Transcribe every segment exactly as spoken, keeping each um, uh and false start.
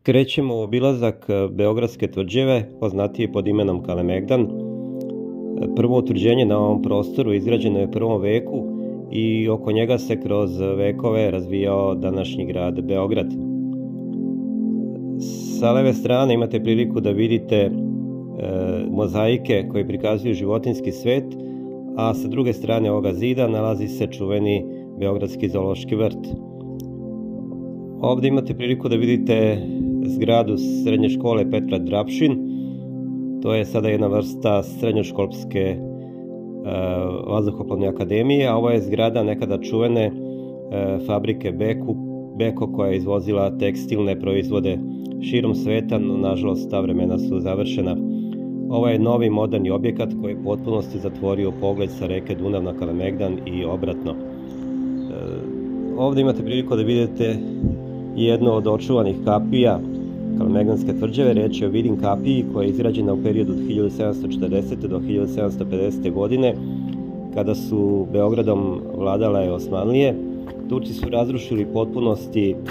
Krećemo u obilazak Beogradske tvrđave, poznatije pod imenom Kalemegdan. Prvo utvrđenje na ovom prostoru izgrađeno je u prvom veku i oko njega se kroz vekove razvijao današnji grad Beograd. Sa leve strane imate priliku da vidite e, mozaike koje prikazuju životinjski svet, a sa druge strane ovoga zida nalazi se čuveni Beogradski zoološki vrt. Ovde imate priliku da vidite zgradu srednje škole Petra Drapšin. To je sada jedna vrsta srednjoškolske e, vazduhoplovne akademije, a ovo je zgrada nekada čuvene e, fabrike Beku, Beko koja je izvozila tekstilne proizvode širom sveta, no nažalost ta vremena su završena. Ovo je novi moderni objekat koji je potpunosti zatvorio pogled sa reke Dunav na Kalemegdan i obratno. E, ovde imate priliku da vidite jednu od očuvanih kapija Kalemegdanske tvrđave. Reč je o Vidin kapiji koja je izgrađena u periodu od hiljadu sedamsto četrdesete do hiljadu sedamsto pedesete. godine, kada su Beogradom vladale Osmanlije. Turci su razrušili potpunosti e,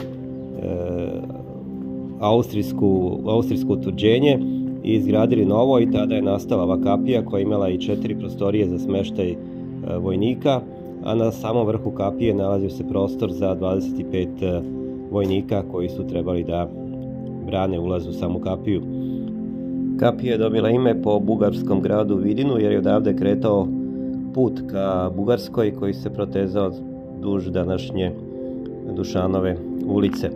austrijsku, austrijsko utvrđenje i izgradili novo, i tada je nastala ova kapija koja je imala i četiri prostorije za smeštaj e, vojnika, a na samom vrhu kapije nalazio se prostor za dvadeset pet vojnika koji su trebali da brane ulaz u samu kapiju. Kapija je dobila ime po bugarskom gradu Vidinu, jer je odavde kretao put ka Bugarskoj koji se protezao duž današnje Dušanove ulice.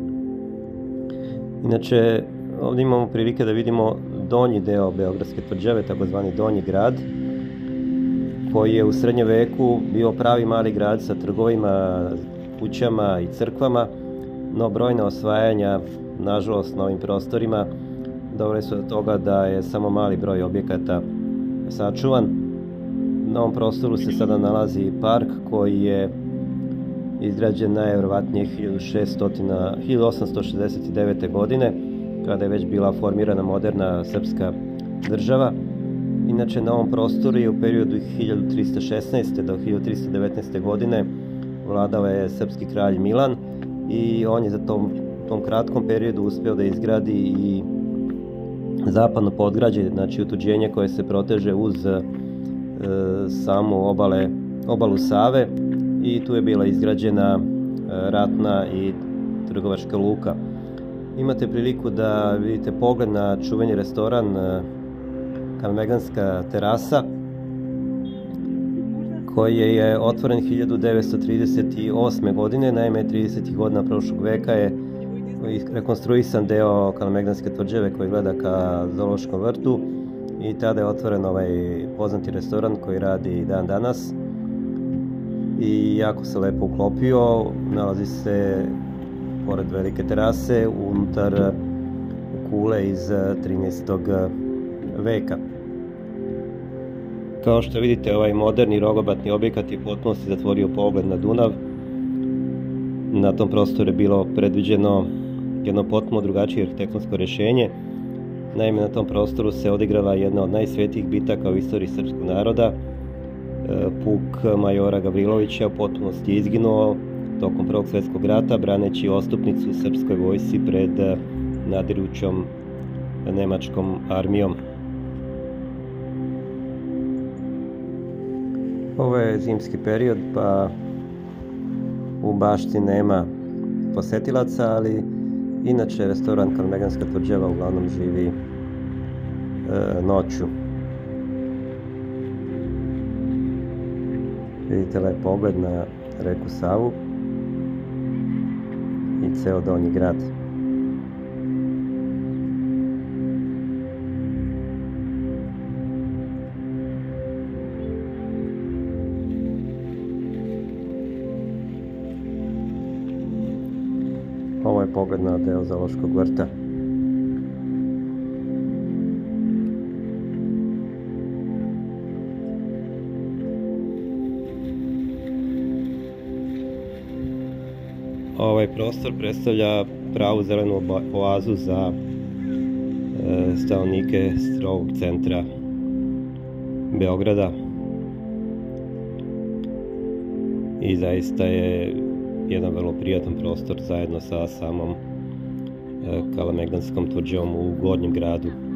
Inače, ovdje imamo prilike da vidimo donji deo Beogradske tvrđave, takozvani Donji grad, koji je u srednjem veku bio pravi mali grad sa trgovima, kućama i crkvama, no brojne osvajanja, nažalost, na ovim prostorima doveli su do toga da je samo mali broj objekata sačuvan. Na ovom prostoru se sada nalazi park koji je izgrađen najvjerovatnije hiljadu osamsto šezdeset devete. godine, kada je već bila formirana moderna srpska država. Inače, na ovom prostoru je u periodu hiljadu trista šesnaeste. do hiljadu trista devetnaeste. godine vladao je srpski kralj Milan, i on je za tom, tom kratkom periodu uspeo da izgradi i zapadno podgrađe, znači otuđenje koje se proteže uz e, samu obale, obalu Save, i tu je bila izgrađena e, ratna i trgovačka luka. Imate priliku da vidite pogled na čuveni restoran e, Kalemegdanska terasa, koji je otvoren hiljadu devetsto trideset osme. godine. Naime, tridesetih godina prošlog veka je rekonstruisan deo Kalemegdanske tvrđave koji gleda ka zoološkom vrtu, i tada je otvoren ovaj poznati restoran koji radi i dan danas i jako se lepo uklopio. Nalazi se pored velike terase unutar kule iz trinaestog. veka. Kao što vidite, ovaj moderni rogobatni objekat je potpuno se zatvorio pogled na Dunav. Na tom prostoru je bilo predviđeno jedno potpuno drugačije arhitektonsko rješenje. Naime, na tom prostoru se odigrala jedna od najsvetijih bitaka u istoriji srpskog naroda. Puk majora Gavrilovića u potpunosti je izginuo tokom Prvog svjetskog rata, braneći ostupnicu srpskoj vojsci pred nadirućom nemačkom armijom. Ovo je zimski period, pa u bašti nema posetilaca, ali inače restoran Kalemegdanska tvrđava uglavnom živi e, noću. Vidite lep pogled na reku Savu i ceo Donji grad. Ovo je pogled na deo zoološkog vrta. Ovaj prostor predstavlja pravu zelenu oazu za e, stanovnike ovog centra Beograda, i zaista je jedan vrlo prijatan prostor zajedno sa samom Kalemegdanskom tvrđavom u Gornjem gradu.